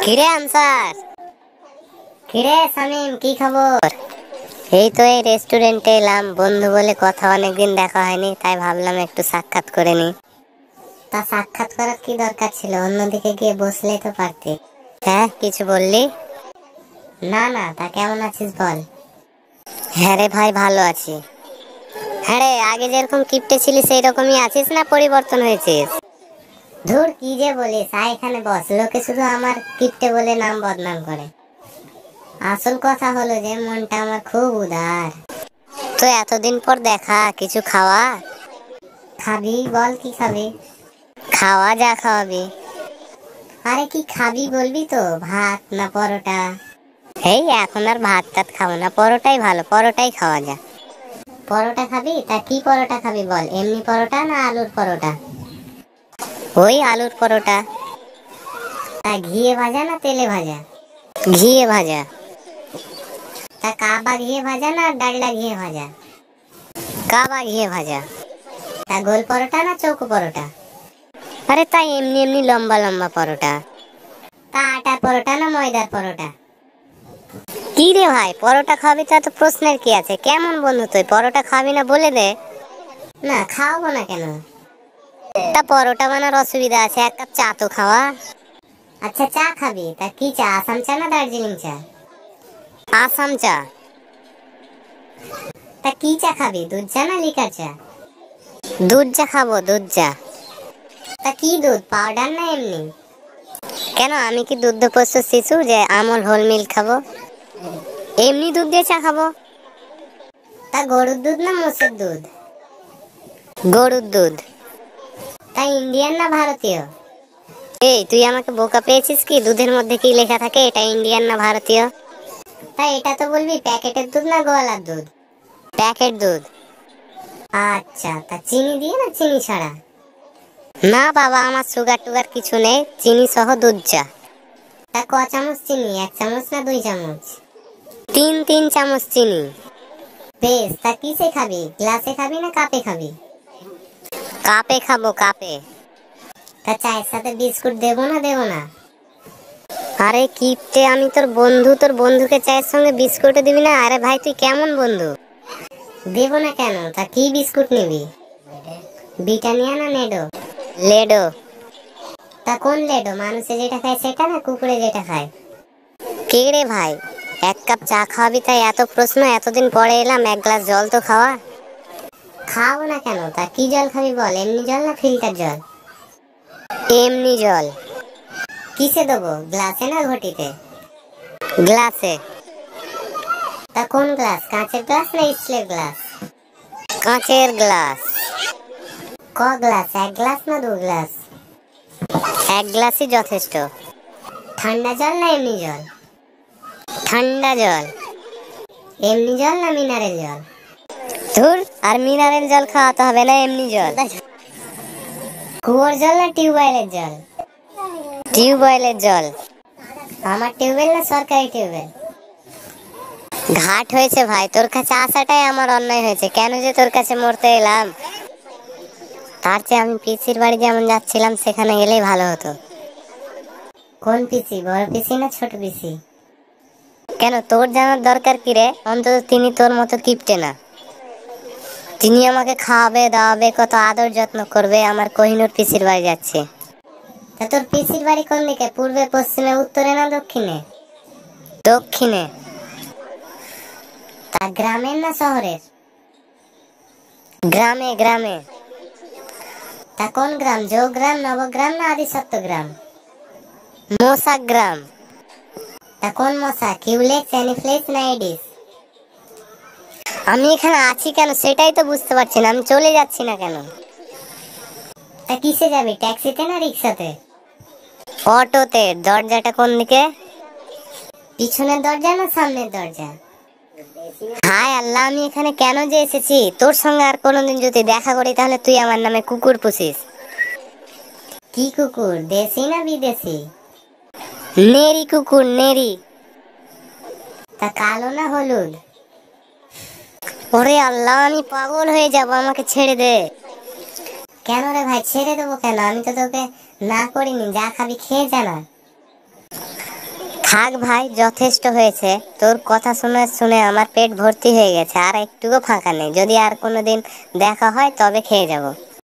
কিরে আনসার, কিরে শামিম, কি খবর? এই তো এই রেস্টুরেন্টে এলাম, বন্ধু বলে কথা, অনেকদিন দেখা হয়নি, তাই ভাবলাম একটু সাক্ষাৎ করে নি। তা সাক্ষাৎ করার কি দরকার ছিল? অন্যদিকে গিয়ে বসলেই তো পারতি। হ্যাঁ, কিছু বললি? না না, তা কেমন আছিস বল। হ্যাঁ রে ভাই, ভালো আছি। হ্যাঁ রে, আগে যেরকম কিপটে ছিলি সেই রকমই আছিস না পরিবর্তন হয়েছিস? ধুর, কি যে বলিস, আয় এখানে বস। লোকে শুধু আমার কিপটে বলে নাম বদনাম করে। আসল কথা হলো যে মনটা আমার খুব উদার। তো এতদিন পর দেখা, কিছু খাওয়া। খাবি বল, কি খাবি? খাওয়া, যা খাওয়াবি। আরে কি খাবি বলবি তো, ভাত না পরোটা? এই এখন আর ভাত টাত খাবো না, পরোটাই ভালো, পরোটাই খাওয়া যা। পরোটা খাবি? তা কি পরোটা খাবি বল, এমনি পরোটা না আলুর পরোটা? ওই আলুর পরোটা। তা ঘিয়ে ভাজা না তেলে ভাজা? ঘিয়ে ভাজা। তা কাবা ঘিয়ে ভাজা না ডালডা ঘিয়ে ভাজা? কাবা ঘিয়ে ভাজা। তা গোল পরোটা না চৌকো পরোটা? আরে তাই এমনি এমনি লম্বা লম্বা পরোটা। তা আটার পরোটা না ময়দার পরোটা? কি রে ভাই, পরোটা খাবি তা তো প্রশ্নের কি আছে? কেমন বন্ধু তুই, পরোটা খাবি না বলে দে। না, খাওয়াবো না কেন? তা পরোটা বানার অসুবিধা আছে, এক কাপ চা তো খাওয়া। আচ্ছা, চা খাবি? তা কি চা, আসাম চা না দার্জিলিং চা? আসাম চা। তা কি চা খাবি, দুধ চা না লিকার চা? দুধ চা খাবো, দুধ চা। তা কি দুধ, পাউডার না এমনি? কেন, আমি কি দুগ্ধপোষ্য শিশু যে আমল হোল মিল্ক খাবো? এমনি দুধ দিয়ে চা খাবো। তা গরুর দুধ না মোষের দুধ? গরুর দুধ। তা ইন্ডিয়ান না ভারতীয়? এই তুই আমাকে বোকা পেয়েছিস কি? দুধের মধ্যে কি লেখা থাকে এটা ইন্ডিয়ান না ভারতীয়? তা এটা তো বলবি প্যাকেটের দুধ না গোয়ালার দুধ? প্যাকেট দুধ। আচ্ছা, তা চিনি দিয়ে না চিনি ছাড়া? না বাবা, আমার সুগার টুগার কিছু নেই, চিনি সহ দুধ চা। তা ক চামচ চিনি, এক চামচ না দুই চামচ? তিন তিন চামচ চিনি। বেশ, তা কিসে খাবি, গ্লাসে খাবি না কাপে খাবি? কাপে খাবো, কাপে। তা চায়ের সাথে বিস্কুট দেবো না দেবো না? আরে কিপটে, আমি তোর বন্ধু, তোর বন্ধুকে চায়ের সঙ্গে বিস্কুটও দিবি না? আরে ভাই তুই কেমন বন্ধু? দেবো না কেন? তা কি বিস্কুট নিবি, ব্রিটানিয়া না নেডো? লেডো। তা কোন লেডো, মানুষে যেটা খায় সেটা না কুকুরে যেটা খায়? কে রে ভাই, এক কাপ চা খাওয়াবি তাই এত প্রশ্ন? এতদিন পরে এলাম, এক গ্লাস জল তো খাওয়া। খাওয়াবো না কেন? তা কি জল খাবি বল, এমনি জল না ফিল্টার জল? এমনি জল। কিসে দেবো, গ্লাসে না ঘটিতে? গ্লাসে। তা কোন গ্লাস, কাঁচের গ্লাস না স্টিলের গ্লাস? কাঁচের গ্লাস। ক গ্লাস, এক গ্লাস না দু গ্লাস? এক গ্লাসই যথেষ্ট। ঠান্ডা জল না এমনি জল? ঠান্ডা জল। এমনি জল না মিনারেল জল? ধুর, আর মিনারেল জল খাওয়াতে হবে না, এমনি জল। কুয়োর জল না টিউবওয়েলের জল? টিউবওয়েলের জল। আমার টিউবওয়েল না সরকারি টিউবওয়েল? ঘাট হয়েছে ভাই, তোর কাছে আসাটাই আমার অন্যায় হয়েছে, কেন যে তোর কাছে মরতে এলাম। তার চেয়ে আমি পিসির বাড়ি যেমন যাচ্ছিলাম সেখানে গেলেই ভালো হতো। কোন পিসি, বড় পিসি না ছোট পিসি? কেন, তোর জানার দরকার কি রে? অন্তত তিনি তোর মতো কিপটে না। তিনি আমাকে খাওয়াবে দাওয়াবে, কত আদর যত্ন করবে। আমার কোহিনূর পিসির বাড়ি যাচ্ছে। তা তোর পিসির বাড়ি কোন দিকে, পূর্বে পশ্চিমে উত্তরে না দক্ষিণে? দক্ষিণে। তা গ্রামের না শহরের? গ্রামে, গ্রামে। তা কোন গ্রাম, জোগ্রাম, নবগ্রাম না আদিসপ্ত গ্রাম? মশা গ্রাম। তা কোন মশা, কিউলেক্স, অ্যানিফ্লেক্স না এডিস? আমি এখানে আছি কেন সেটাই তো বুঝতে পারছি না, আমি চলে যাচ্ছি না কেন? তা কিসে যাবি, ট্যাক্সিতে না রিক্সাতে? অটোতে। দরজাটা কোন দিকে, পিছনের দরজা না সামনের দরজা? হায় আল্লাহ, আমি এখানে কেন যে এসেছি? তোর সঙ্গে আর কোনোদিন যদি দেখা করি তাহলে তুই আমার নামে কুকুর পুষিস। কি কুকুর, দেশি না বিদেশি? নেরি কুকুর, নেরি। তা কালো না হলুদ? ওরে আল্লাহ, আমি পাগল হয়ে যাব, আমাকে ছেড়ে দে। কেন রে ভাই, ছেড়ে দেবো কেন? আমি তো তোকে না করিনি, যা খাবি খেয়ে যা না। থাক ভাই, যথেষ্ট হয়েছে। তোর কথা শুনে শুনে আমার পেট ভর্তি হয়ে গেছে, আর একটুকু ফাঁকা নেই। যদি আর কোনোদিন দেখা হয় তবে খেয়ে যাব।